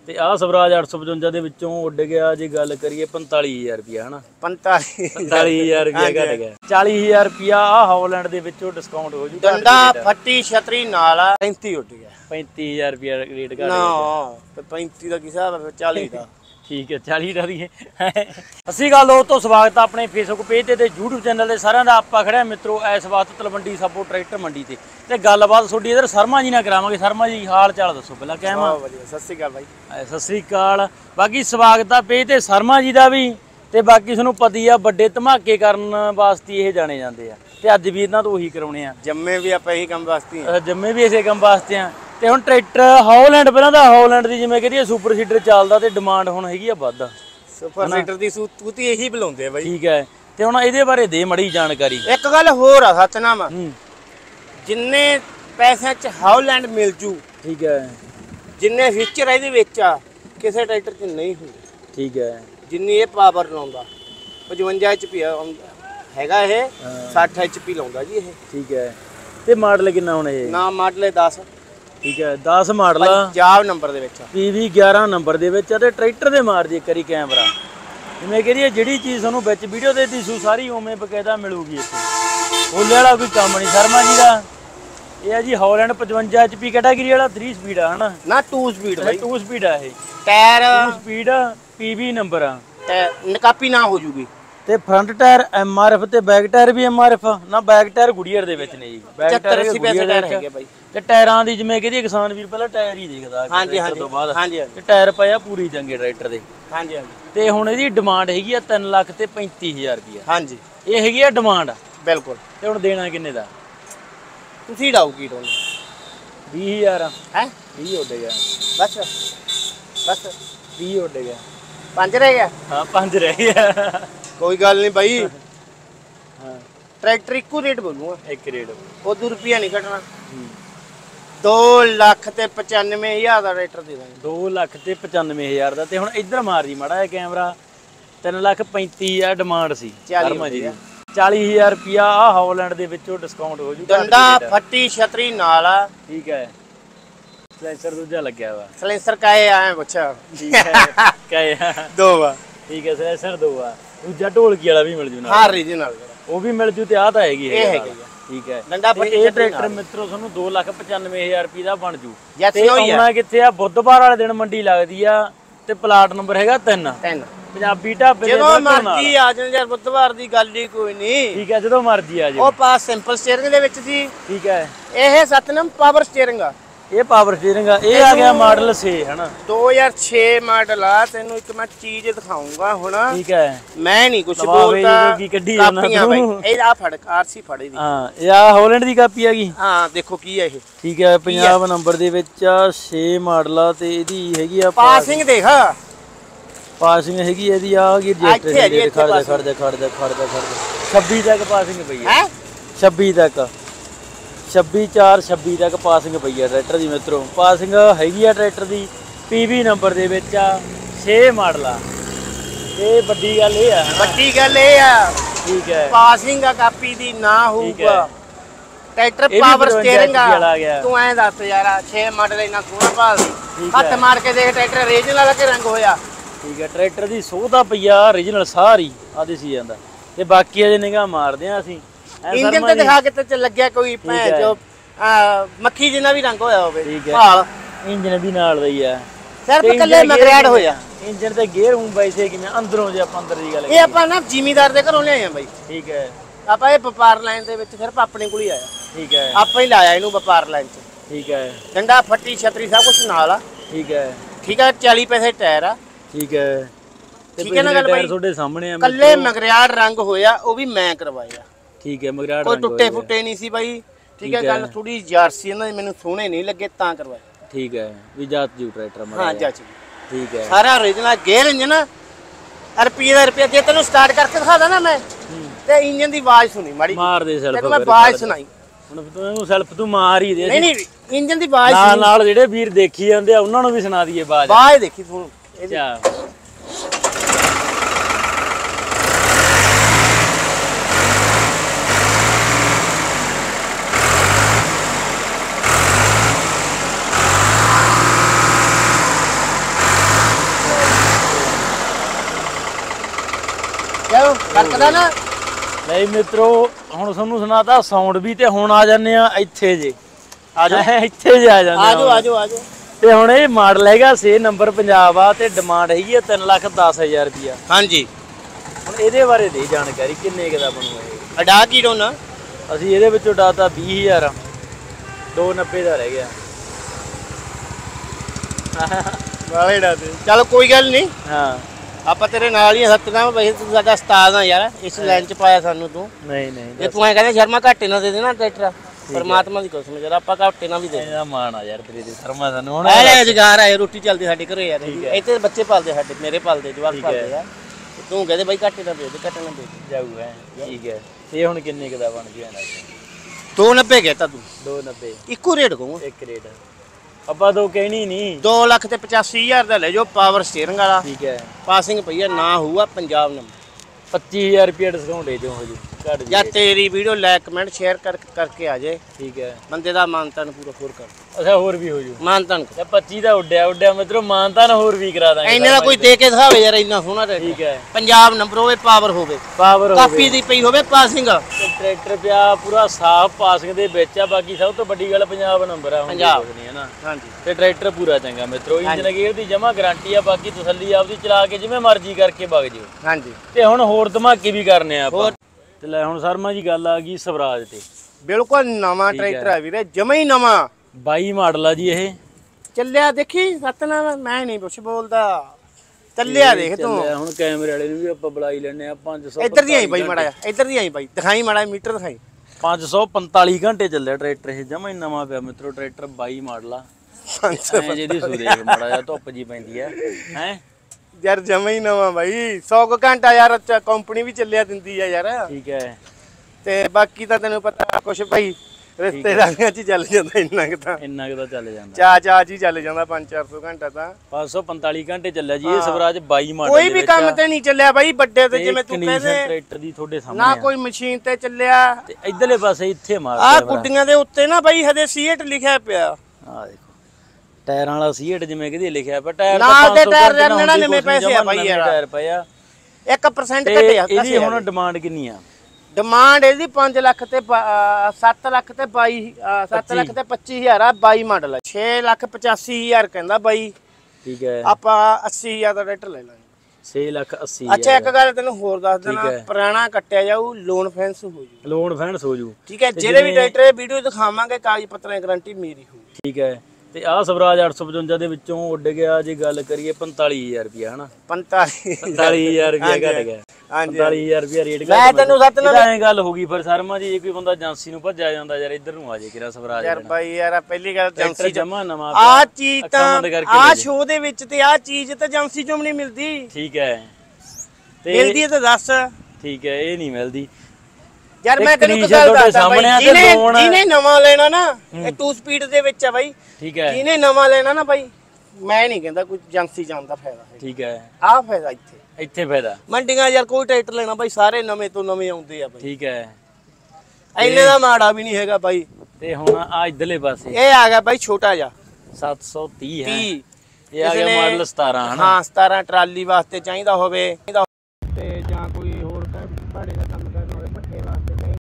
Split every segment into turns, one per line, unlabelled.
ਤੇ ਆਹ ਸਵਰਾਜ 855 ਦੇ ਵਿੱਚੋਂ ਉੱਡ ਗਿਆ ਜੇ ਗੱਲ ਕਰੀਏ 45000 ਰੁਪਿਆ ਹਨਾ 45000 ਰੁਪਿਆ ਘਟ ਗਿਆ 40000 ਰੁਪਿਆ ਆ ਹੌਲੈਂਡ ਦੇ ਵਿੱਚੋਂ ਡਿਸਕਾਊਂਟ ਹੋ ਜੂ
ਡੰਡਾ ਫੱਟੀ ਛਤਰੀ ਨਾਲ 35 ਉੱਡ ਗਿਆ
35000 ਰੁਪਿਆ ਰੇਟ ਘਟ
ਨਾ 35 ਦਾ ਕੀ ਹਿਸਾਬ ਹੈ 40 ਦਾ
ਠੀਕ ਹੈ 40 ਦਾ ਦੀ ਅਸੀਂ ਗੱਲ ਉਹ ਤੋਂ ਸਵਾਗਤ ਆ ਆਪਣੇ ਫੇਸਬੁੱਕ ਪੇਜ ਤੇ YouTube ਚੈਨਲ ਤੇ ਸਾਰਿਆਂ ਦਾ। ਆਪਾਂ ਖੜਿਆ ਮਿੱਤਰੋ ਇਸ ਵਕਤ ਤਲਵੰਡੀ ਸਾਬੋ ਟਰੈਕਟਰ ਮੰਡੀ ਤੇ ਗੱਲਬਾਤ ਤੁਹਾਡੀ ਇਧਰ ਸ਼ਰਮਾ ਜੀ ਨਾਲ ਕਰਾਵਾਂਗੇ। ਸ਼ਰਮਾ ਜੀ ਹਾਲ ਚਾਲ ਦੱਸੋ ਪਹਿਲਾਂ ਕਿਵੇਂ?
ਬਹੁਤ ਵਧੀਆ। ਸਤਿ ਸ਼੍ਰੀ ਅਕਾਲ ਬਾਈ।
ਸਤਿ ਸ਼੍ਰੀ ਅਕਾਲ। ਬਾਕੀ ਸਵਾਗਤ ਆ ਪੇਜ ਤੇ ਸ਼ਰਮਾ ਜੀ ਦਾ ਵੀ, ਤੇ ਬਾਕੀ ਤੁਹਾਨੂੰ ਪਤਾ ਹੀ ਆ ਵੱਡੇ ਧਮਾਕੇ ਕਰਨ ਵਾਸਤੇ ਇਹ ਜਾਣੇ ਜਾਂਦੇ ਆ, ਤੇ ਅੱਜ ਵੀ ਇਹਨਾਂ ਤੋਂ ਉਹੀ ਕਰਾਉਣੇ ਆ।
ਜੰਮੇ ਵੀ ਆਪਾਂ ਇਹੀ ਕੰਮ ਵਾਸਤੇ ਆ,
ਜੰਮੇ ਵੀ ਇਸੇ ਕੰਮ ਵਾਸਤੇ ਆ। ਤੇ ਹੁਣ ਟਰੈਕਟਰ ਹੌਲੈਂਡ ਪਹਿਲਾਂ ਤਾਂ ਹੌਲੈਂਡ ਦੀ ਜਿਵੇਂ ਕਹਦੀਏ ਸੁਪਰ ਸੀਡਰ ਚੱਲਦਾ ਤੇ ਡਿਮਾਂਡ ਹੁਣ ਹੈਗੀ ਆ ਵੱਧ।
ਸੁਪਰ ਸੀਡਰ ਦੀ ਤੂਤੀ ਇਹੀ ਬੁਲਾਉਂਦੇ ਆ ਬਾਈ।
ਠੀਕ ਹੈ, ਤੇ ਹੁਣ ਇਹਦੇ ਬਾਰੇ ਦੇ ਮੜੀ ਜਾਣਕਾਰੀ।
ਇੱਕ ਗੱਲ ਹੋਰ ਆ ਸਤਨਾਮ, ਜਿੰਨੇ ਪੈਸਿਆਂ ਚ ਹੌਲੈਂਡ ਮਿਲ ਜੂ, ਠੀਕ ਹੈ, ਜਿੰਨੇ ਫੀਚਰ ਇਹਦੇ ਵਿੱਚ ਆ ਕਿਸੇ ਟਰੈਕਟਰ ਚ ਨਹੀਂ ਹੁੰਦੇ। ਠੀਕ ਹੈ, ਜਿੰਨੀ ਇਹ ਪਾਵਰ ਲਾਉਂਦਾ 55 HP ਹੈਗਾ, ਇਹ 60 HP ਲਾਉਂਦਾ ਜੀ ਇਹ। ਠੀਕ ਹੈ,
ਤੇ ਮਾਡਲ ਕਿੰਨਾ ਹੁਣ ਇਹ?
ਨਾ ਮਾਡਲ 10। ਠੀਕ ਹੈ,
10 ਮਾਡਲ ਆ,
ਪੰਜਾਬ ਨੰਬਰ ਦੇ ਵਿੱਚ,
PV 11 ਨੰਬਰ ਦੇ ਵਿੱਚ। ਤੇ ਟਰੈਕਟਰ ਦੇ ਮਾਰ ਦੀ ਕਰੀ ਕੈਮਰਾ, ਜਿਵੇਂ ਕਹਦੀਏ ਜਿਹੜੀ ਚੀਜ਼ ਤੁਹਾਨੂੰ ਵਿੱਚ ਵੀਡੀਓ ਦੇ ਦਿਸੂ ਸਾਰੀ ਉਵੇਂ ਬਕਾਇਦਾ ਮਿਲੂਗੀ ਇੱਥੇ। ਬੋਲੇ ਵਾਲਾ ਕੋਈ ਕੰਮ ਨਹੀਂ ਸ਼ਰਮਾ ਜੀ ਦਾ। ਇਹ ਆ ਜੀ ਹੌਲੈਂਡ 55 HP ਕੈਟਾਗਰੀ ਵਾਲਾ 3 ਸਪੀਡ ਆ ਹਨਾ? ਨਾ 2 ਸਪੀਡ ਬਾਈ, 2 ਸਪੀਡ ਆ ਇਹ। ਟਾਇਰ 2 ਸਪੀਡ PV ਨੰਬਰ ਆ, ਤੇ
ਨਕਾਪੀ ਨਾ ਹੋ ਜੂਗੀ।
ਤੇ ਫਰੰਟ ਟਾਇਰ MRF ਤੇ ਬੈਕ ਟਾਇਰ ਵੀ MRF ਨਾ, ਬੈਕ ਟਾਇਰ ਗੁੜੀਅਰ ਦੇ ਵਿੱਚ ਨੇ ਜੀ। ਬੈਕ ਟਾਇਰ 80 ਪੈਸੇ ਟਾਇਰ ਹੈਗੇ ਬਾਈ। ਤੇ ਟਾਇਰਾਂ ਦੀ ਜਿਵੇਂ ਕਹਦੀ ਕਿਸਾਨ ਵੀਰ ਪਹਿਲਾਂ ਟਾਇਰ ਹੀ ਦੇਖਦਾ ਤੋਂ ਬਾਅਦ। ਹਾਂਜੀ, ਤੇ ਟਾਇਰ ਪਏ ਆ ਪੂਰੀ ਚੰਗੇ ਟਰੈਕਟਰ ਦੇ। ਹਾਂਜੀ ਹਾਂਜੀ। ਤੇ ਹੁਣ ਇਹਦੀ ਡਿਮਾਂਡ ਹੈਗੀ ਆ 3,35,000 ਰੁਪਇਆ। ਹਾਂਜੀ, ਇਹ ਹੈਗੀ ਆ ਡਿਮਾਂਡ ਬਿਲਕੁਲ। ਤੇ ਹੁਣ ਦੇਣਾ ਕਿੰਨੇ ਦਾ?
ਤੁਸੀਂ ਡਾਊ ਕੀ ਦੋਗੇ?
20,000 ਹੈ। 20 ਉੱਡ ਗਿਆ
ਬਸ, ਬਸ
20 ਉੱਡ ਗਿਆ।
5 ਰਹਿ ਗਿਆ? ਹਾਂ
5 ਰਹਿ ਗਿਆ।
ਕੋਈ ਗੱਲ ਨਹੀਂ ਬਾਈ, ਹਾਂ ਟਰੈਕਟਰ ਇੱਕੋ ਰੇਟ ਬੋਲੂਗਾ। ਇੱਕ ਰੇਟ, ਉਦੋਂ ਰੁਪਿਆ ਨਹੀਂ ਘਟਣਾ। 2,95,000 ਦਾ ਟਰੈਕਟਰ ਦੇ ਦਾਂਗੇ।
2,95,000 ਦਾ। ਤੇ ਹੁਣ ਇੱਧਰ ਮਾਰ ਜੀ ਮਾੜਾ ਜਿਹਾ ਕੈਮਰਾ। 3,35,000 ਡਿਮਾਂਡ ਸੀ ਸ਼ਰਮਾ ਜੀ ਦੀ। 40,000 ਰੁਪਇਆ ਆ ਹੌਲੈਂਡ ਦੇ ਵਿੱਚੋਂ ਡਿਸਕਾਊਂਟ ਹੋ ਜੂ।
ਡੰਡਾ ਫੱਟੀ ਛਤਰੀ ਨਾਲ ਆ। ਠੀਕ ਹੈ,
ਸਲੈਂਸਰ ਦੂਜਾ ਲੱਗਿਆ ਵਾ।
ਸਲੈਂਸਰ ਕਾਏ ਆਏ ਪੁੱਛਿਆ? ਠੀਕ ਹੈ, ਕਾਏ 2 ਆ। ਠੀਕ ਹੈ, ਸਲੈਂਸਰ 2 ਆ। ਦੂਜਾ ਢੋਲਕੀ ਵਾਲਾ ਵੀ ਮਿਲ ਜੂ ਨਾਲ। ਹਾਂ ਰੀਜਨਲ ਉਹ ਵੀ ਮਿਲ ਜੂ। ਤੇ ਆ ਤਾਂ ਹੈਗੀ ਹੈ। ਠੀਕ ਹੈ, ਡੰਡਾ ਫੱਟੀ ਇਹ ਟਰੈਕਟਰ ਮਿੱਤਰੋ ਤੁਹਾਨੂੰ 2,95,000 ਰੁਪਏ ਦਾ ਬਣ ਜੂ। ਤੇ ਆਉਣਾ ਕਿੱਥੇ ਆ? ਬੁੱਧਵਾਰ ਵਾਲੇ ਦਿਨ ਮੰਡੀ ਲੱਗਦੀ ਆ, ਤੇ ਪਲਾਟ ਨੰਬਰ ਹੈਗਾ 3 ਪੰਜਾਬੀ ਢਾਬੇ ਦੇ। ਜਦੋਂ ਮਰਜੀ ਆ ਜਾਣ ਯਾਰ, ਬੁੱਧਵਾਰ ਦੀ ਗੱਲ ਹੀ ਕੋਈ ਨਹੀਂ। ਠੀਕ ਹੈ, ਜਦੋਂ ਮਰਜੀ ਆ ਜਾਓ। ਉਹ ਪਾਸ ਸਿੰਪਲ ਸਟੀਅਰਿੰਗ ਦੇ ਵਿੱਚ ਸੀ। ਠੀਕ ਹੈ, ਇਹ ਸਤਨਾਮ ਪਾਵਰ ਸਟੀਅਰਿੰਗ ਆ। ਇਹ ਪਾਵਰ ਸਟੀਅਰਿੰਗ ਆ। ਇਹ ਆ ਗਿਆ ਮਾਡਲ 6 ਹਨਾ? 2006 ਮਾਡਲ ਆ। ਤੈਨੂੰ ਇੱਕ ਮੈਂ ਚੀਜ਼ ਦਿਖਾਉਂਗਾ ਹੁਣ। ਠੀਕ ਹੈ, ਮੈਂ ਨਹੀਂ ਕੁਝ ਬੋਲਦਾ। ਕਾਪੀਆਂ ਬਾਈ, ਇਹ ਆ ਫੜ ਆਰਸੀ ਫੜ ਇਹਦੀ। ਹਾਂ, ਇਹ ਆ ਹੌਲੈਂਡ ਦੀ ਕਾਪੀ ਆ ਗਈ। ਹਾਂ ਦੇਖੋ ਕੀ ਆ ਇਹ। ਠੀਕ ਹੈ, ਪੰਜਾਬ ਨੰਬਰ ਦੇ ਵਿੱਚ 6 ਮਾਡਲ ਆ, ਤੇ ਇਹਦੀ ਹੈਗੀ ਆ ਪਾਸਿੰਗ। ਦੇਖ ਪਾਸਿੰਗ ਹੈਗੀ ਇਹਦੀ ਆ ਗਈ। ਖੜਦਾ 26 ਤੱਕ ਪਾਸਿੰਗ ਪਈ ਹੈ। 26 ਤੱਕ 26/4/26 ਤੱਕ ਪਾਸਿੰਗ ਪਈ ਆ ਟਰੈਕਟਰ ਦੀ ਮਿੱਤਰੋ। ਪਾਸਿੰਗ ਹੈਗੀ ਆ ਟਰੈਕਟਰ ਦੀ। PV ਨੰਬਰ ਦੇ ਵਿੱਚ ਆ, 6 ਮਾਡਲ ਆ। ਤੇ ਵੱਡੀ ਗੱਲ ਇਹ ਆ, ਠੀਕ ਹੈ, ਪਾਸਿੰਗ ਆ ਕਾਪੀ ਦੀ ਨਾ ਹੋਊਗਾ। ਟਰੈਕਟਰ ਪਾਵਰ ਸਟੀਅਰਿੰਗ ਆ। ਤੂੰ ਐਂ ਦੱਸ ਯਾਰ, 6 ਮਾਡਲ ਇੰਨਾ ਸੋਹਣਾ ਭਾਲਦੀ। ਹੱਥ ਮਾਰ ਕੇ ਦੇਖ, ਟਰੈਕਟਰ ਰੀਜਨਲ ਵਾਲਾ ਕਿ ਰੰਗ ਹੋਇਆ? ਠੀਕ ਹੈ, ਟਰੈਕਟਰ ਦੀ ਸੋਧਾ ਪਈਆ ਰੀਜਨਲ ਸਾਰੀ ਆ ਦਿਸੀ ਜਾਂਦਾ। ਤੇ ਬਾਕੀ ਅਜੇ ਨਿਗਾਹ ਮਾਰਦੇ ਆ ਅਸੀਂ। ਇੰਜਨ ਤੇ ਦਿਖਾ ਕੇ ਤੇ ਲੱਗਿਆ ਕੋਈ ਭੈਣ ਜੋ ਮੱਖੀ ਜਿੰਨਾ ਵੀ ਰੰਗ ਹੋਇਆ ਹੋਵੇ। ਭਾਲ ਇੰਜਨ ਵੀ ਨਾਲ ਦਾ ਹੀ ਆ, ਸਿਰਫ ਇਕੱਲੇ ਮਗਰੈਡ ਹੋਇਆ। ਇੰਜਨ ਤੇ ਗੇਅਰ ਹੂੰ ਵੈਸੇ ਕਿਵੇਂ ਅੰਦਰੋਂ ਜੇ ਆਪਾਂ ਅੰਦਰ ਦੀ ਗੱਲ, ਇਹ ਆਪਾਂ ਨਾ ਜ਼ਿਮੀਦਾਰ ਦੇ ਘਰੋਂ ਲਿਆਏ ਆ ਬਾਈ। ਠੀਕ ਹੈ, ਆਪਾਂ ਇਹ ਵਪਾਰ ਲਾਈਨ ਦੇ ਵਿੱਚ ਸਿਰਫ ਆਪਣੇ ਕੋਲ ਹੀ ਆਇਆ। ਠੀਕ ਹੈ, ਆਪਾਂ ਹੀ ਲਾਇਆ ਇਹਨੂੰ ਵਪਾਰ ਲਾਈਨ 'ਚ। ਠੀਕ ਹੈ, ਡੰਡਾ ਫੱਟੀ ਛਤਰੀ ਸਭ ਕੁਝ ਨਾਲ ਆ। ਠੀਕ ਹੈ, ਠੀਕ ਹੈ, 40 ਪੈਸੇ ਟਾਇਰ ਆ। ਠੀਕ ਹੈ, ਠੀਕ ਹੈ ਨਾ ਗੱਲ ਬਾਈ? ਤੁਹਾਡੇ ਸਾਹਮਣੇ ਆ, ਕੱਲੇ ਮਗਰਿਆੜ ਰੰਗ ਹੋਇਆ, ਉਹ ਵੀ ਮੈਂ ਕਰਵਾਇਆ। ਠੀਕ ਹੈ, ਮਗਰਿਆੜ ਕੋਈ ਟੁੱਟੇ ਫੁੱਟੇ ਨਹੀਂ ਸੀ ਬਾਈ। ਠੀਕ ਹੈ, ਗੱਲ ਥੋੜੀ ਜਰਸੀ ਇਹਨਾਂ ਦੇ ਮੈਨੂੰ ਸੋਹਣੇ ਨਹੀਂ ਲੱਗੇ ਤਾਂ ਕਰਵਾਇਆ। ਠੀਕ ਹੈ, ਵੀ ਜਾਤ ਜੂ ਟਰੈਕਟਰ ਮਾਰ। ਹਾਂ ਜਾਤ। ਠੀਕ ਹੈ, ਸਾਰਾ ਓਰੀਜਨਲ ਗੇਅਰ ਇੰਜਨ ਰੁਪਏ ਦਾ ਰੁਪਿਆ। ਜੇ ਤੈਨੂੰ ਸਟਾਰਟ ਕਰਕੇ ਦਿਖਾਦਾ ਨਾ ਮੈਂ, ਤੇ ਇੰਜਨ ਦੀ ਆਵਾਜ਼ ਸੁਣੀ ਮਾੜੀ ਮਾਰ ਦੇ ਸੈਲਫ। ਮੈਂ ਆਵਾਜ਼ ਸੁਣਾਈ ਹੁਣ, ਤੂੰ ਇਹਨੂੰ ਸੈਲਫ ਤੂੰ ਮਾਰ ਹੀ ਦੇ। ਨਹੀਂ ਨਹੀਂ, ਇੰਜਨ ਦੀ ਆਵਾਜ਼ ਨਾਲ ਜਿਹੜੇ ਵੀਰ ਦੇਖੀ ਜਾਂਦੇ ਆ ਉਹਨਾਂ ਨੂੰ ਵੀ ਸੁਣਾ ਦਈਏ ਆਵਾਜ਼। ਆਵਾਜ਼ ਦੇਖੀ ਤੂੰ। ਅੱਛਾ, ਕਰਕਦਾ ਨਾ
ਨਹੀਂ ਮਿੱਤਰੋ ਹੁਣ ਤੁਹਾਨੂੰ ਸੁਣਾਤਾ ਸਾਊਂਡ ਵੀ ਤੇ ਹੁਣ ਆ ਜਾਂਦੇ ਆ ਇੱਥੇ ਜੇ ਇੱਥੇ ਜੇ ਆ ਜਾਂਦੇ
ਆਜੋ ਆਜੋ ਆਜੋ
ਤੇ ਹੁਣ ਇਹ ਮਾਡਲ ਹੈਗਾ 6 ਨੰਬਰ ਪੰਜਾਬ ਆ ਤੇ ਡਿਮਾਂਡ ਹੈਗੀ ਆ 3,10,000 ਰੁਪਿਆ।
ਹਾਂਜੀ
ਹੁਣ ਇਹਦੇ ਬਾਰੇ ਦੇ ਜਾਣਕਾਰੀ ਕਿੰਨੇ ਕੁ ਦਾ ਬਣੂਗਾ ਇਹ?
ਅਡਾ ਕੀ ਡੋਨਾ
ਅਸੀਂ ਇਹਦੇ ਵਿੱਚੋਂ ਡਾਤਾ 20,000 290 ਦਾ ਰਹਿ ਗਿਆ
ਵਾਲੇ ਡਾਦੇ। ਚਲ ਕੋਈ ਗੱਲ ਨਹੀਂ
ਹਾਂ
ਆਪਾਂ ਤੇਰੇ ਨਾਲ ਹੀ ਸਤਨਾਮ ਬਈ ਤੂੰ ਸਾਡਾ ਉਸਤਾਦ ਆ ਯਾਰ ਇਸ ਲਾਈਨ ਚ ਪਾਇਆ ਸਾਨੂੰ ਤੂੰ।
ਨਹੀਂ ਨਹੀਂ
ਜੇ ਤੂੰ ਐ ਕਹਿੰਦਾ ਸ਼ਰਮਾ ਘਾਟੇ ਨਾ ਦੇ ਦੇਣਾ ਟਰੈਕਟਰ ਪਰਮਾਤਮਾ ਦੀ ਕਸਮ ਯਾਰ ਆਪਾਂ ਘਾਟੇ ਨਾ ਵੀ ਦੇ
ਇਹਦਾ ਮਾਣ ਆ ਯਾਰ ਤੇਰੇ ਤੇ ਸ਼ਰਮਾ ਸਾਨੂੰ ਹੁਣ
ਐ ਰੁਜ਼ਗਾਰ ਆਏ ਰੋਟੀ ਚੱਲਦੀ ਸਾਡੇ ਘਰੇ ਯਾਰ ਇੱਥੇ ਬੱਚੇ ਪਾਲਦੇ ਸਾਡੇ ਮੇਰੇ ਪਾਲਦੇ ਜਵਾਕ ਪਾਲਦੇ ਆ ਤੂੰ ਕਹਦੇ ਬਾਈ ਘਾਟੇ ਨਾ ਦੇ ਦੇ ਘਾਟੇ ਨਾ ਦੇ
ਜਾਊਗਾ ਠੀਕ ਹੈ। ਇਹ ਹੁਣ ਕਿੰਨੇ ਕੁ ਦਾ ਬਣ ਗਿਆ ਨਾ
290 ਕਹਿਤਾ ਤੂੰ
290
ਇੱਕੋ ਰੇਟ ਕਹੂੰਗਾ
ਇੱਕ ਰੇਟ ਆਪਾਂ ਦੋ ਕਹਿਣੀ ਨਹੀਂ
2,85,000 ਦਾ ਲੈ ਜਾਓ ਪਾਵਰ ਸਟੀਅਰਿੰਗ ਵਾਲਾ
ਠੀਕ ਹੈ।
ਪਾਸਿੰਗ ਪਈ ਆ ਨਾ ਹੋਊਗਾ ਪੰਜਾਬ ਨੰਬਰ
25,000 ਰੁਪਏ ਡਿਸਕਾਊਂਟ ਦੇ ਦਿਓ ਹੋ ਜੀ ਘੱਟ
ਜਾਂ ਤੇਰੀ ਵੀਡੀਓ ਲਾਈਕ ਕਮੈਂਟ ਸ਼ੇਅਰ ਕਰਕੇ ਆ ਜੇ
ਠੀਕ ਹੈ।
ਬੰਦੇ ਦਾ ਮਾਨਤਾਨ ਪੂਰਾ ਹੋਰ ਕਰ
ਅੱਛਾ ਹੋਰ ਵੀ ਹੋ ਜੂ
ਮਾਨਤਾਨ
ਤੇ 25 ਦਾ ਉੱਡਿਆ ਮਿੱਤਰੋ ਮਾਨਤਾਨ ਹੋਰ ਵੀ ਕਰਾ ਦਾਂਗੇ
ਇੰਨੇ ਦਾ ਕੋਈ ਦੇ ਕੇ ਦਿਖਾਵੇ ਯਾਰ ਇੰਨਾ ਸੋਹਣਾ ਰੇਟ
ਠੀਕ ਹੈ।
ਪੰਜਾਬ ਨੰਬਰ ਹੋਵੇ ਪਾਵਰ ਹੋਵੇ ਕਾਪੀ ਦੀ ਪਈ ਹੋਵੇ ਪਾਸਿੰਗ
ਟਰੈਕਟਰ ਪਿਆ ਪੂਰਾ ਸਾਫ਼ ਪਾਸਿੰਗ ਦੇ ਵਿੱਚ ਆ। ਬਾਕੀ ਸਭ ਤੋਂ ਵੱਡੀ ਗੱਲ ਪੰਜਾਬ ਨੰਬਰ ਆ
ਪੰਜਾਬ
ਨਹੀਂ ਹੈ ਨਾ
ਹਾਂਜੀ
ਤੇ ਟਰੈਕਟਰ ਪੂਰਾ ਚੰਗਾ ਮਿੱਤਰੋ ਇੰਜਨ ਗੇਅਰ ਦੀ ਜਮਾ ਗਾਰੰਟੀ ਆ। ਬਾਕੀ ਤਸੱਲੀ ਆਪਦੀ ਚਲਾ ਕੇ ਜਿਵੇਂ ਮਰਜ਼ੀ ਕਰਕੇ ਵਗ ਜਿਓ
ਹਾਂਜੀ।
ਤੇ ਹੁਣ ਹੋਰ ਧਮਾਕੇ ਵੀ ਕਰਨੇ ਆ ਆਪਾਂ ਤੇ ਲੈ ਹੁਣ ਸ਼ਰਮਾ ਜੀ ਗੱਲ ਆ ਗਈ ਸਵਰਾਜ ਤੇ
ਬਿਲਕੁਲ ਨਵਾਂ ਟਰੈਕਟਰ ਹੈ ਵੀਰੇ ਜਮਾ ਹੀ ਨਵਾਂ
22 ਮਾਡਲ ਆ ਜੀ ਇਹ
ਚੱਲਿਆ ਦੇਖੀ ਸਤਨਾਮ ਮੈਂ ਨਹੀਂ ਕੁਛ ਬੋਲਦਾ ਚੱਲਿਆ ਦੇਖ ਤੂੰ
ਹੁਣ ਕੈਮਰੇ ਵਾਲੇ ਨੂੰ ਵੀ ਆਪਾਂ ਬੁਲਾਈ ਲੈਣੇ ਆ 500
ਇੱਧਰ ਦੀ ਆਈ ਬਾਈ ਮਾੜਾ ਇੱਧਰ ਦੀ ਆਈ ਬਾਈ ਦਿਖਾਈ ਮਾੜਾ ਮੀਟਰ ਦਿਖਾਈ
545 ਘੰਟੇ ਚੱਲਿਆ ਟਰੈਕਟਰ ਇਹ ਜਮਾ ਹੀ ਨਵਾਂ ਪਿਆ ਮਿੱਤਰੋ ਟਰੈਕਟਰ 22 ਮਾਡਲ ਆ ਜਿਹਦੀ ਸੁਦੇਖ ਮਾੜਾ ਜਿਹਾ ਧੁੱਪ ਜੀ ਪੈਂਦੀ ਹੈ
ਯਾਰ ਜਮਾ ਹੀ ਨਵਾਂ ਬਾਈ 100 ਘੰਟਾ ਯਾਰ ਕੰਪਨੀ ਵੀ ਚੱਲਿਆ ਦਿੰਦੀ ਆ ਯਾਰ
ਠੀਕ ਹੈ।
ਤੇ ਬਾਕੀ ਤਾਂ ਤੈਨੂੰ ਪਤਾ ਕੁਛ ਭਾਈ ਰਿਸ਼ਤੇਦਾਰੀਆਂ 'ਚ ਹੀ ਚੱਲ ਜਾਂਦਾ ਇੰਨਾ ਕੁ ਤਾਂ
ਚੱਲ ਜਾਂਦਾ
ਚਾਹ 'ਚ ਹੀ ਚੱਲ ਜਾਂਦਾ 500-400 ਘੰਟਾ ਤਾਂ
545 ਘੰਟੇ ਚੱਲਿਆ ਜੀ ਇਹ ਸਵਰਾਜ 22 ਮਾਡਲ
ਕੋਈ ਵੀ ਕੰਮ ਤੇ ਨਹੀਂ ਚੱਲਿਆ ਬਾਈ ਵੱਡੇ ਤੇ ਜਿਵੇਂ ਤੂੰ ਕਹਿੰਦੇ
ਟਰੈਕਟਰ ਦੀ ਤੁਹਾਡੇ ਸਾਹਮਣੇ
ਨਾ ਕੋਈ ਮਸ਼ੀਨ ਤੇ ਚੱਲਿਆ
ਤੇ ਇਧਰਲੇ ਪਾਸੇ ਇੱਥੇ ਮਾਰ
ਆ ਗੁੱਡੀਆਂ ਦੇ ਉੱਤੇ ਨਾ ਬਾਈ ਹਦੇ ਸੀਟ ਲਿਖਿਆ ਪਿਆ
ਆ ਦੇਖੋ ਟਾਇਰਾਂ ਵਾਲਾ ਸੀਟ ਜਿਵੇਂ ਕਿਹਦੇ ਲਿਖਿਆ ਪਿਆ ਟਾਇਰ
ਨਾਲ ਦੇ ਟਾਇਰ 99 ਪੈਸੇ ਆ ਬਾਈ ਯਾਰ
ਟਾਇਰ ਪਿਆ
1% ਘਟਿਆ
ਇਹਦੀ ਹੁਣ ਡਿਮਾਂਡ ਕਿੰਨੀ ਆ
ਡਿਮਾਂਡ ਇਹਦੀ 5 ਲੱਖ ਤੇ 7 ਲੱਖ ਤੇ 22 7 ਲੱਖ ਤੇ 25000 ਆ 22 ਮਾਡਲ ਆ 6,85,000 ਕਹਿੰਦਾ ਬਾਈ
ਠੀਕ ਹੈ।
ਆਪਾਂ 80,000 ਦਾ ਟਰੈਕਟਰ ਲੈ ਲਾਂਗੇ
6,80,000
ਅੱਛਾ ਇੱਕ ਗੱਲ ਤੈਨੂੰ ਹੋਰ ਦੱਸ ਦੇਣਾ ਪੁਰਾਣਾ ਕੱਟਿਆ ਜਾਊ ਲੋਨ ਫੈਂਸ ਹੋ ਜੂ
ਲੋਨ ਫੈਂਸ ਹੋ ਜੂ
ਠੀਕ ਹੈ। ਜਿਹੜੇ ਵੀ ਟਰੈਕਟਰ ਵੀਡੀਓ ਦਿਖਾਵਾਂਗੇ ਕਾਗਜ਼ ਪੱਤਰਾਂ ਦੀ ਗਾਰੰਟੀ ਮੇਰੀ ਹੋਊ
ਠੀਕ ਹੈ। ਤੇ ਆਹ ਸਵਰਾਜ 855 ਦੇ ਵਿੱਚੋਂ ਉੱਡ ਗਿਆ ਜੇ ਗੱਲ ਕਰੀਏ 45,000 ਰੁਪਿਆ ਹਨਾ 45,000 ਰੁਪਿਆ ਘਟ ਗਿਆ 45,000 ਰੁਪਿਆ ਰੇਟ ਘਟ
ਮੈਂ ਤੈਨੂੰ ਸੱਤ ਨਾਲ
ਐ ਗੱਲ ਹੋ ਗਈ ਫਿਰ ਸ਼ਰਮਾ ਜੀ ਜੇ ਕੋਈ ਬੰਦਾ ਏਜੰਸੀ ਨੂੰ ਭੱਜਿਆ ਜਾਂਦਾ ਯਾਰ ਇੱਧਰ ਨੂੰ ਆ ਜੇ ਕਿਰਾ ਸਵਰਾਜ
ਯਾਰ ਬਾਈ ਯਾਰ ਪਹਿਲੀ ਗੱਲ ਏਜੰਸੀ
ਜਮਾ ਨਵਾਂ
ਆ ਚੀਜ਼ ਤਾਂ ਆ ਸ਼ੋਅ ਦੇ ਵਿੱਚ ਤੇ ਆ ਚੀਜ਼ ਤਾਂ ਏਜੰਸੀ ਚੋਂ ਨਹੀਂ ਮਿਲਦੀ
ਠੀਕ ਹੈ। ਤੇ
ਮਿਲਦੀ ਹੈ ਤਾਂ ਦੱਸ
ਠੀਕ ਹੈ ਇਹ ਨਹੀਂ ਮਿਲਦੀ
ਯਾਰ ਮੈਂ ਤੈਨੂੰ ਇੱਕ ਗੱਲ ਦੱਸਦਾ ਬਾਈ ਜਿਹਨੇ ਨਵਾਂ ਲੈਣਾ ਨਾ ਇਹ 2 ਸਪੀਡ ਦੇ ਵਿੱਚ ਆ ਬਾਈ
ਠੀਕ ਹੈ।
ਜਿਹਨੇ ਨਵਾਂ ਲੈਣਾ ਨਾ ਬਾਈ ਮੈਂ ਨਹੀਂ ਕਹਿੰਦਾ ਕੋਈ ਏਜੰਸੀ ਜਾਣ ਦਾ ਫਾਇਦਾ ਹੈ
ਠੀਕ ਹੈ।
ਆਹ ਫਾਇਦਾ
ਇੱਥੇ ਫਾਇਦਾ
ਮੰਡੀਆਂ ਯਾਰ ਕੋਈ ਟਰੈਕਟਰ ਲੈਣਾ ਬਾਈ ਸਾਰੇ ਨਵੇਂ ਤੋਂ ਨਵੇਂ ਆਉਂਦੇ ਆ ਬਾਈ
ਠੀਕ ਹੈ।
ਇੰਨੇ ਦਾ ਮਾੜਾ ਵੀ ਨਹੀਂ ਹੈਗਾ ਬਾਈ
ਤੇ ਹੁਣ ਆ ਇਧਰਲੇ ਪਾਸੇ
ਇਹ ਆ ਗਿਆ ਬਾਈ ਛੋਟਾ ਜਿਹਾ
730 ਹੈ
30
ਇਹ ਆ ਗਿਆ ਮਾਡਲ 17 ਹਨਾ
ਹਾਂ 17 ਟਰਾਲੀ ਵਾਸਤੇ ਚਾਹੀਦਾ ਹੋਵੇ ਤੇ ਜਾਂ ਕੋਈ ਹੋਰ ਭਾੜੇ ਦਾ ਕੰਮ ਕਰਨਾ ਹੋਵੇ ਪੱਠੇ ਵਾਸਤੇ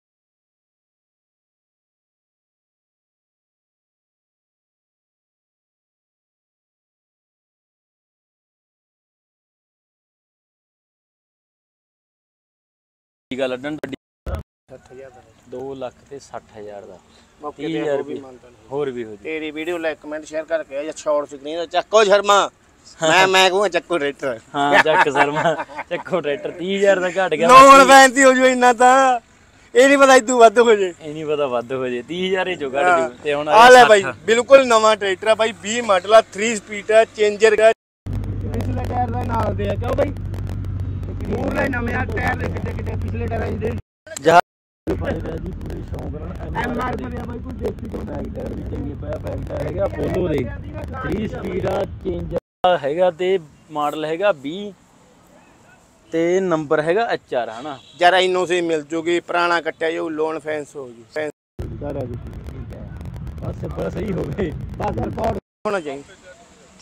ਕੀ ਗੱਲ ਅੱਡਣ ਵੱਡੀ
60,000 ਦਾ
2 ਲੱਖ ਤੇ 60,000 ਦਾ
ਮੌਕੇ ਤੇ ਹੋਰ ਵੀ ਮੰਨਦਾ
ਹੋਰ ਵੀ ਹੋ ਜੀ
ਤੇਰੀ ਵੀਡੀਓ ਲਾਈਕ ਕਮੈਂਟ ਸ਼ੇਅਰ ਕਰਕੇ ਜਾਂ ਸ਼ਾਰਟ ਸਕਰੀਨ ਦਾ ਚੱਕੋ ਸ਼ਰਮਾ ਮੈਂ ਕਹੂੰ ਚੱਕੋ ਟਰੈਕਟਰ
ਹਾਂ ਚੱਕ ਸ਼ਰਮਾ ਚੱਕੋ ਟਰੈਕਟਰ 30,000 ਦਾ ਘਟ ਗਿਆ
ਨੌਨ ਫੈਂਸੀ ਹੋ ਜੂ ਇੰਨਾ ਤਾਂ ਇਹ ਨਹੀਂ ਪਤਾ ਇਦੋਂ ਵੱਧ ਹੋ ਜੇ
ਇਹ ਨਹੀਂ ਪਤਾ ਵੱਧ ਹੋ ਜੇ 30,000 ਹੀ ਚੋਂ ਘਟ ਜੂ ਤੇ ਹੁਣ
ਆ ਲੈ ਬਾਈ ਬਿਲਕੁਲ ਨਵਾਂ ਟਰੈਕਟਰ ਆ ਬਾਈ 20 ਮਾਡਲ ਆ 3 ਸਪੀਡ ਆ ਚੇਂਜਰ ਦਾ ਪਿਛਲੇ ਟਾਇਰ ਦਾ ਨਾਲ ਦੇ ਆ ਕਿਉਂ ਬਾਈ ਪੂਰੇ ਨਵੇਂ ਆ ਟਾਇਰ ਦੇ ਕਿੱਡੇ ਪਿਛਲੇ ਟਾਇਰ ਦੇ
ਫਾਇਦਾ ਜੀ ਪੂਰੇ ਸ਼ੌਂਕ ਨਾਲ ਐਮਆਰ ਭਰਿਆ ਬਾਈ ਕੋਈ ਦੇਸੀ ਕੋਟਾ ਟਾਇਰ ਵੀ ਚੰਗੇ ਪਿਆ ਪੈਂਟਾ ਹੈਗਾ ਪੋਲੋ ਦੇ 3 ਸਪੀਡ ਆ ਚੇਂਜਰ ਹੈਗਾ ਤੇ ਮਾਡਲ ਹੈਗਾ 20 ਤੇ ਨੰਬਰ ਹੈਗਾ HR ਹਨਾ
ਜਰਾ ਇਨੋ ਸੇ ਮਿਲ ਜੂਗੀ ਪੁਰਾਣਾ ਕੱਟਿਆ ਜੋ ਲੋਨ ਫੈਂਸ ਹੋ ਜੂ ਸਾਰਾ ਜੀ
ਠੀਕ ਹੈ ਬਸ ਸਹੀ ਹੋਵੇ
ਬਸ ਰਿਕਾਰਡ ਹੋਣਾ ਚਾਹੀਦਾ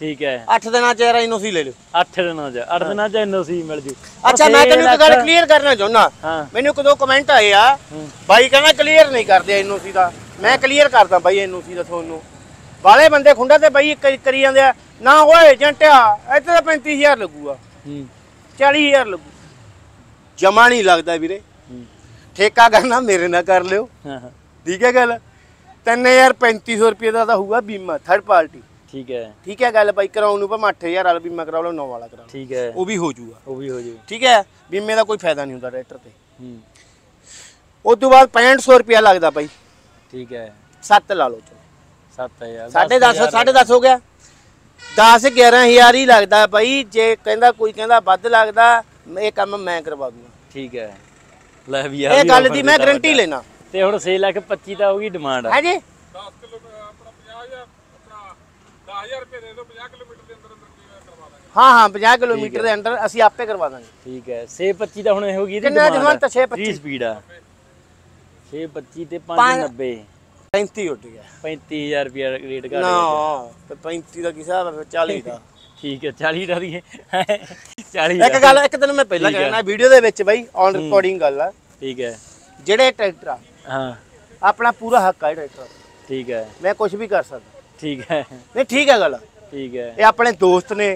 ਠੀਕ ਹੈ
8 ਦਿਨਾਂ ਚ ਯਾਰ ਐਨਓਸੀ ਲੈ ਲਿਓ
8 ਦਿਨਾਂ ਚ ਐਨਓਸੀ ਮਿਲ ਜੂ।
ਅੱਛਾ ਮੈਂ ਤੈਨੂੰ ਇੱਕ ਗੱਲ ਕਲੀਅਰ ਕਰਨਾ ਚਾਹੁੰਦਾ, ਮੈਨੂੰ ਕਦੋਂ ਕਮੈਂਟ ਆਏ ਆ ਬਾਈ ਕਹਿੰਦਾ ਕਲੀਅਰ ਨਹੀਂ ਕਰਦੇ ਐਨਓਸੀ ਦਾ, ਮੈਂ ਕਲੀਅਰ ਕਰਦਾ ਬਾਈ ਐਨਓਸੀ ਦਾ ਤੁਹਾਨੂੰ। ਵਾਲੇ ਬੰਦੇ ਖੁੰਡਾ ਤੇ ਬਾਈ ਕਰੀ ਜਾਂਦੇ ਆ ਨਾ ਓਏ ਏਜੰਟਿਆ ਇੱਥੇ ਤਾਂ 35,000 ਲੱਗੂਗਾ 40,000 ਲੱਗੂ, ਜਮਾ ਨਹੀਂ ਲੱਗਦਾ ਵੀਰੇ। ਠੇਕਾ ਕਰਨਾ ਮੇਰੇ ਨਾਲ ਕਰ ਲਿਓ, ਠੀਕ ਹੈ ਗੱਲ। 3,3500 ਰੁਪਏ ਦਾ ਤਾਂ ਹੋਊਗਾ ਬੀਮਾ ਥਰਡ ਪਾਰਟੀ, ਠੀਕ ਹੈ ਗੱਲ ਬਾਈ। ਕਰਾਉਣ ਨੂੰ ਭਾਵੇਂ 8,000 ਵਾਲਾ ਬੀਮਾ ਕਰਾ ਲਓ 9 ਵਾਲਾ ਕਰਾ ਲਓ,
ਠੀਕ ਹੈ
ਉਹ ਵੀ ਹੋ ਜੂਗਾ, ਠੀਕ ਹੈ। ਬੀਮੇ ਦਾ ਕੋਈ ਫਾਇਦਾ ਨਹੀਂ ਹੁੰਦਾ ਟਰੈਕਟਰ ਤੇ। ਉਸ ਤੋਂ ਬਾਅਦ 6500 ਰੁਪਇਆ ਲੱਗਦਾ ਬਾਈ, ਠੀਕ ਹੈ। 7 ਲਾ ਲਓ ਚਲੋ 7,000 10.5 ਹੋ ਗਿਆ, 10-11,000 ਹੀ ਲੱਗਦਾ ਬਾਈ। ਜੇ ਕਹਿੰਦਾ ਕੋਈ ਕਹਿੰਦਾ ਵੱਧ ਲੱਗਦਾ, ਇਹ ਕੰਮ ਮੈਂ ਕਰਵਾ ਦੂੰਗਾ, ਠੀਕ ਹੈ। ਲੈ ਵੀ ਇਹ ਗੱਲ ਦੀ ਮੈਂ ਗਾਰੰਟੀ ਲੈਣਾ।
ਤੇ ਹੁਣ 6,25,000 ਤਾਂ ਹੋਗੀ ਡਿਮਾਂਡ ਹੈ ਜੀ।
10 ਕਿਲੋ ਆਪਣਾ 50,000 ਆਪਣਾ 10,000 ਰੁਪਏ ਦੇ ਦਿਓ, 50 ਕਿਲੋਮੀਟਰ ਦੇ ਅੰਦਰ ਕਰਵਾ ਦਾਂਗੇ।
ਹਾਂ 50 ਕਿਲੋਮੀਟਰ ਦੇ ਅੰਦਰ ਅਸੀਂ ਆਪੇ ਕਰਵਾ ਦਾਂਗੇ,
ਠੀਕ ਹੈ। 6,25,000 ਤਾਂ ਹੁਣ ਇਹ ਹੋਗੀ
ਕਿੰਨਾ ਜਮਾਨ ਤਾਂ 6,25
ਸਪੀਡ ਆ 6,25 ਤੇ 5,90
35 ਉੱਡ ਗਿਆ
35,000 ਰੁਪਏ ਰੇਟ ਘੱਟ
ਨਾ 35 ਦਾ ਕੀ ਹਿਸਾਬ ਹੈ 40 ਦਾ,
ਠੀਕ ਹੈ 40 ਦਾ ਦੀ 40।
ਇੱਕ ਗੱਲ ਇੱਕ ਦਿਨ ਮੈਂ ਪਹਿਲਾਂ ਕਹਿਣਾ ਵੀਡੀਓ ਦੇ ਵਿੱਚ ਬਾਈ ਔਨ ਰਿਕਾਰਡਿੰਗ ਗੱਲ ਆ, ਠੀਕ ਹੈ। ਜਿਹੜੇ ਟਰੈਕਟਰ ਆ ਆਪਣਾ ਪੂਰਾ ਹੱਕ ਆ ਟਰੈਕਟਰ, ਠੀਕ ਹੈ। ਮੈਂ ਕੁਝ ਵੀ ਕਰ ਸਕਦਾ, ਠੀਕ ਹੈ। ਨਹੀਂ ਠੀਕ ਹੈ ਗੱਲ, ਠੀਕ ਹੈ। ਇਹ ਆਪਣੇ ਦੋਸਤ ਨੇ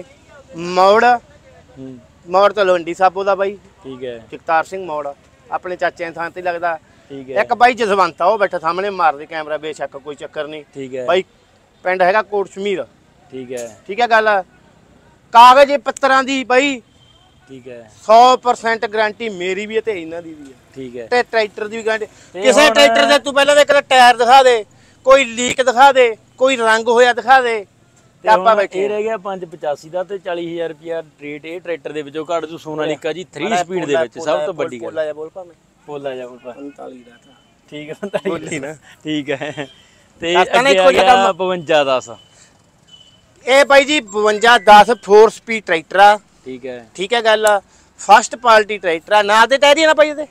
ਮੌੜ ਤੋਂ ਲੋਂਡੀ ਸਾਬੋ ਦਾ ਬਾਈ, ਠੀਕ ਹੈ। ਜਗਤਾਰ ਸਿੰਘ ਮੌੜ ਆਪਣੇ ਚਾਚੇ ਦੀ ਥਾਂ ਤੇ ਲੱਗਦਾ, ਠੀਕ ਹੈ। ਇੱਕ ਬਾਈ ਜਸਵੰਤ ਆ ਉਹ ਬੈਠਾ ਸਾਹਮਣੇ ਮਾਰਦੇ ਕੈਮਰਾ, ਬੇਸ਼ੱਕ ਕੋਈ ਚੱਕਰ ਨਹੀਂ, ਠੀਕ ਹੈ ਬਾਈ। ਪਿੰਡ ਹੈਗਾ ਕੋਟ ਸ਼ਮੀਰ, ਠੀਕ ਹੈ, ਠੀਕ ਹੈ ਗੱਲ। ਕਾਗਜ਼ ਪੱਤਰਾਂ ਦੀ ਬਾਈ, ਠੀਕ ਹੈ 100% ਗਾਰੰਟੀ ਮੇਰੀ ਵੀ ਹੈ ਤੇ ਇਹਨਾਂ ਦੀ ਵੀ ਹੈ, ਠੀਕ ਹੈ। ਤੇ ਟਰੈਕਟਰ ਦੀ ਵੀ ਗਾਰੰਟੀ। ਕਿਸੇ ਟਰੈਕਟਰ ਦੇ ਤੂੰ ਪਹਿਲਾਂ ਇੱਕ ਟਾਇਰ ਦਿਖਾ ਦੇ, ਕੋਈ ਲੀਕ ਦਿਖਾ ਦੇ, ਕੋਈ ਰੰਗ ਹੋਇਆ ਦਿਖਾ ਦੇ, ਤੇ ਆਪਾਂ ਬੈਠੇ।
ਇਹ ਰਹਿ ਗਿਆ 585 ਦਾ ਤੇ 40,000 ਰੁਪਿਆ ਰੇਟ ਇਹ ਟਰੈਕਟਰ ਦੇ ਵਿੱਚੋਂ ਘੱਟ ਜੂ। ਸੋਨਾਲੀਕਾ ਜੀ 3 ਸਪੀਡ ਦੇ ਵਿੱਚ ਸਭ ਤੋਂ ਵੱਡੀ ਗੱਲ। ਬੋਲਾ ਜਾ
45 ਦਾ,
ਠੀਕ ਹੈ 45 ਨਾ, ਠੀਕ ਹੈ। ਤੇ ਅੱਗੇ ਆ ਗਿਆ 5210,
ਇਹ ਬਾਈ ਜੀ 5210 4 ਸਪੀਡ ਟਰੈਕਟਰ ਆ, ਠੀਕ ਹੈ, ਠੀਕ ਹੈ ਗੱਲ। ਫਸਟ ਪਾਰਟੀ ਟਰੈਕਟਰ ਆ, ਨਾਲ ਦੇ ਟਾਇਰ ਹੀ ਨਾ ਬਾਈ ਇਹਦੇ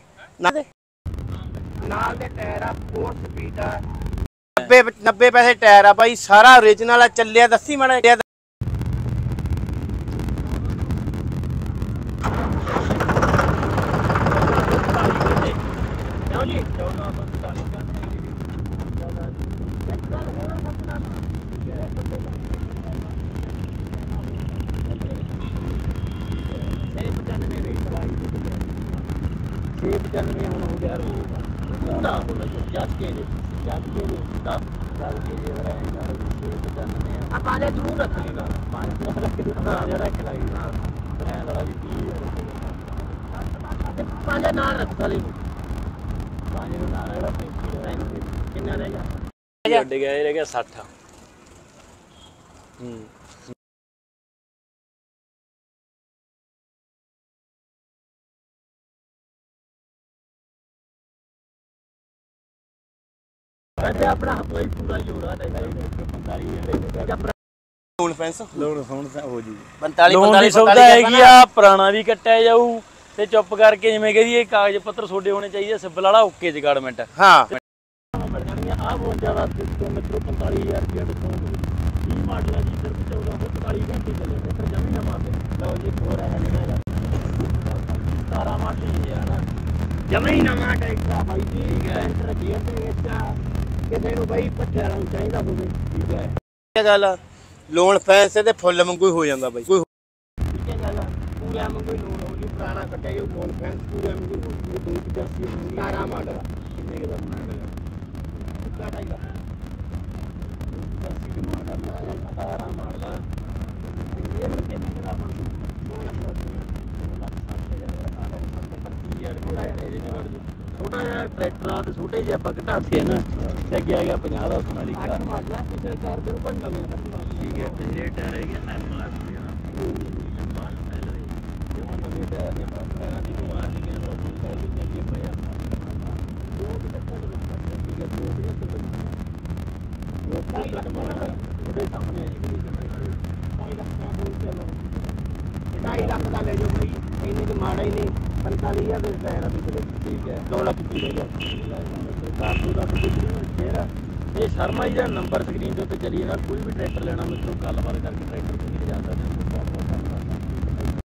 ਨਾਲ ਦੇ ਟਾਇਰ ਆ 4 ਸਪੀਡ ਆ, 90 ਪੈਸੇ ਟਾਇਰ ਆ ਬਾਈ, ਸਾਰਾ ਓਰੀਜਨਲ ਆ। ਚੱਲਿਆ ਦੱਸੀ ਮਾੜਾ
ਗਿਆ, ਇਹ ਰਹਿ ਗਿਆ 60। ਆਪਣਾ ਕੋਈ ਪੂਰਾ ਜੋੜਾ
ਲੋਨ ਫੈਂਸ
ਲੋਨ ਹੋ ਜੀ 45 ਦੀ ਸੁਵਿਧਾ ਹੈਗੀ ਆ। ਪੁਰਾਣਾ ਵੀ ਕੱਟਿਆ ਜਾਊ ਤੇ ਚੁੱਪ ਕਰਕੇ ਜਿਵੇਂ ਕਹਦੀ ਇਹ ਕਾਗਜ਼ ਪੱਤਰ ਛੋਡੇ ਹੋਣੇ ਚਾਹੀਦੇ, ਸਿਬਲ ਵਾਲਾ ਓਕੇ ਚ ਗਵਰਨਮੈਂਟ। ਹਾਂ ਆ ਬਹੁਤ ਜ਼ਿਆਦਾ ਮਿੱਤਰੋ 45,000 ਰੁਪਏ ਡਿਸਕਾਊਂਟ। 20 ਮਾਡਲ ਹੈ ਜੀ, ਸਿਰਫ 1445 ਘੰਟੇ ਚੱਲੇ ਤੇ ਜਮੀ ਨਾ ਮਾਰਦੇ। ਲਓ ਜੀ ਹੋਰ ਹੈ ਨਹੀਂ 17 ਮਾਡਲ ਹੈ ਨਾ, ਜਮੀ ਨਵਾਂ ਟਰੈਕਟਰ ਆ ਬਾਈ ਜੀ। ਠੀਕ ਹੈ ਗੇਅਰ ਦੇ ਵਿੱਚ ਕਿਸੇ ਨੂੰ ਬਾਈ ਪੱਠਿਆਂ ਨੂੰ ਚਾਹੀਦਾ ਹੋਵੇ, ਠੀਕ ਹੈ।
ਇਹ ਗੱਲ ਲੋਨ ਫੈਂਸ ਤੇ ਫੁੱਲ ਵਾਂਗੂ ਹੋ ਜਾਂਦਾ ਬਾਈ, ਕੋਈ
ਠੀਕ ਹੈ ਗੱਲ ਪੂਰਾ ਵਾਂਗੂ ਹੀ ਲੋਨ ਹੋ ਗਈ। ਪੁਰਾਣਾ ਕੱਟਿਆ ਜੋ ਲੋਨ ਫੈਂਸ ਪੂਰਾ ਵਾਂਗੂ ਹੋ ਗਈ। 285 17 ਮਾਡਲ ਕਿੰਨੇ ਦਾ ਬਣਾਇਆ ਛੋਟਾ ਜਿਹਾ ਟਰੈਕਟਰਾਂ ਤੇ ਛੋਟੇ ਜਿਹੇ ਆਪਾਂ ਘਟਾਤੇ ਨਾ, ਤੇ ਅੱਗੇ ਆ ਗਿਆ 50 ਦਾ ਸੋਨਾਲੀਕਾ। ਠੀਕ ਹੈ ਪਿਛਲੇ ਟਾਇਰ ਹੈਗੇ ਮਾੜਾ ਹੀ ਨਹੀਂ 45,000 ਦੇ ਟਾਇਰ ਆ। ਠੀਕ ਹੈ 2 ਲੱਖ ਦੀ ਇਹ ਸ਼ਰਮਾ ਜੀ ਦਾ ਨੰਬਰ ਸਕਰੀਨ ਦੇ ਉੱਤੇ ਚੱਲੀ ਜਾਂਦਾ। ਕੋਈ ਵੀ ਟਰੈਕਟਰ ਲੈਣਾ ਮਿੱਤਰੋ ਗੱਲਬਾਤ ਕਰਕੇ ਟਰੈਕਟਰ ਤੁਸੀਂ ਲਿਜਾ ਸਕਦੇ ਹੋ।